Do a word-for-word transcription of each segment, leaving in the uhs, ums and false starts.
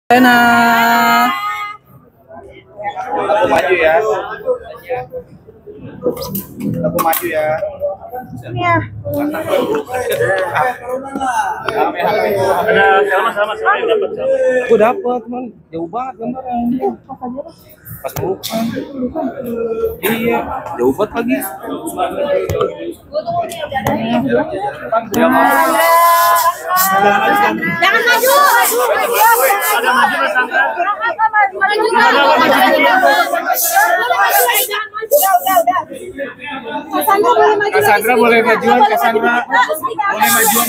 Nah, aku maju ya. Aku maju ya. Iya. Ada sama sama sama yang dapat. aku dapat, man. Jauh banget gambarnya. Pas bukan. Iya, jauh banget lagi. Jangan maju. Ada maju Mas Sandra. Cassandra boleh majuan, Cassandra boleh majuan.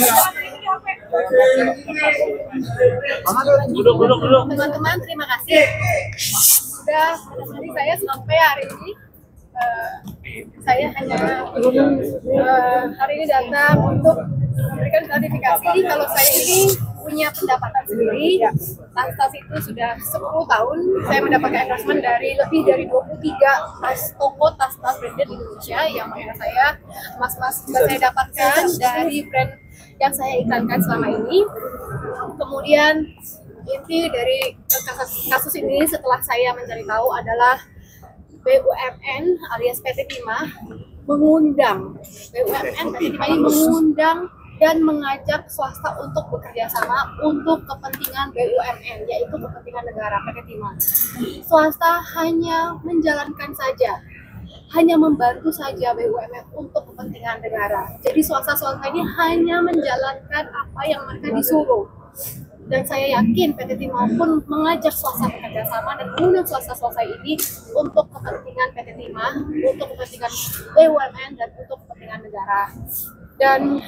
Duduk duduk duduk. Teman-teman, terima kasih sudah menemani saya sampai hari ini. Uh, saya hanya uh, hari ini datang untuk memberikan klarifikasi kalau saya ini punya pendapatan sendiri. Tas-tas itu sudah sepuluh tahun saya mendapatkan endorsement dari lebih dari dua puluh tiga tas toko tas-tas branded di Indonesia, yang mana saya mas-mas saya dapatkan dari brand yang saya iklankan selama ini. Kemudian inti dari kasus, kasus ini setelah saya mencari tahu adalah B U M N alias P T Timah mengundang B U M N P T Timah ini mengundang dan mengajak swasta untuk bekerja sama untuk kepentingan B U M N, yaitu kepentingan negara P T Timah. Swasta hanya menjalankan saja, hanya membantu saja B U M N untuk kepentingan negara. Jadi swasta-swasta ini hanya menjalankan apa yang mereka disuruh. Dan saya yakin P T Timah pun mengajak swasta bekerja sama dan mengundang swasta-swasta ini untuk kepentingan P T Timah, untuk kepentingan B U M N, dan untuk kepentingan negara. Dan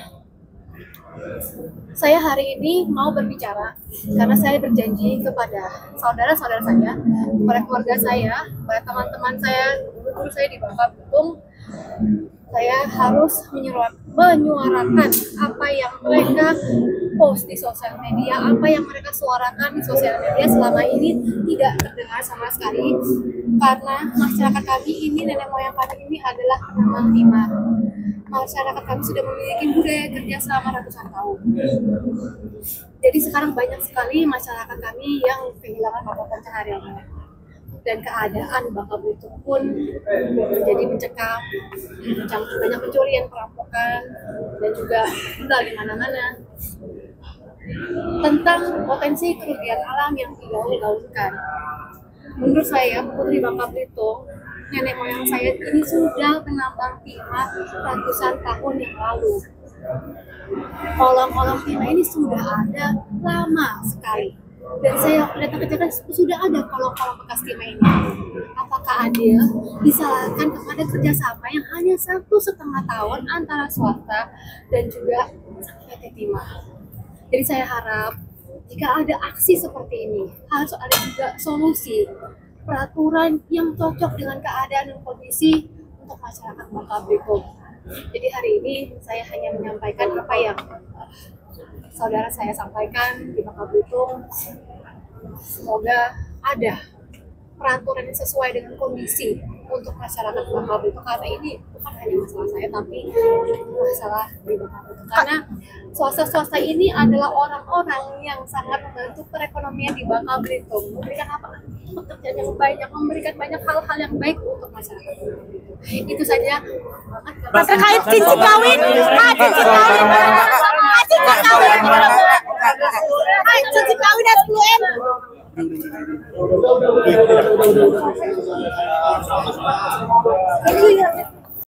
saya hari ini mau berbicara karena saya berjanji kepada saudara-saudara saya, kepada keluarga saya, kepada teman-teman saya, guru saya di Bangka Belitung, saya harus menyuarakan apa yang mereka post di sosial media, apa yang mereka suarakan di sosial media selama ini tidak terdengar sama sekali, karena masyarakat kami ini, nenek moyang kami ini adalah penambang timah. Masyarakat kami sudah memiliki budaya kerja selama ratusan tahun. Jadi sekarang banyak sekali masyarakat kami yang kehilangan mata pencahariannya. Dan keadaan Bangka Belitung pun menjadi mencekam, banyak pencurian, perampokan, dan juga tinggal di mana-mana. Tentang potensi kerugian alam yang digaung-gaungkan. Menurut saya, Putri Bangka Belitung, nenek moyang saya ini sudah penambang timah ratusan tahun yang lalu. Kolong-kolong timah ini sudah ada lama sekali. Dan saya datang ke Jakarta, sudah ada kolong-kolong bekas timah ini. Apakah adil disalahkan kepada kerjasama yang hanya satu setengah tahun antara swasta dan juga P T Timah? Jadi saya harap jika ada aksi seperti ini, harus ada juga solusi, peraturan yang cocok dengan keadaan dan kondisi untuk masyarakat Bangka Belitung. Jadi hari ini saya hanya menyampaikan apa yang uh, saudara saya sampaikan di Bangka Belitung. Semoga ada peraturan yang sesuai dengan kondisi untuk masyarakat Bangka Belitung, karena ini bukan hanya masalah saya tapi masalah di Bangka Belitung. Karena swasta-swasta ini adalah orang-orang yang sangat membantu perekonomian di Bangka Belitung, memberikan apa? Pekerjaan yang banyak, memberikan banyak hal-hal yang baik untuk masyarakat. Itu saja. Terkait cincin kawin, ah cincin kawin, ah cincin kawin, ah cincin kawin dan sepuluh M. Itu ya.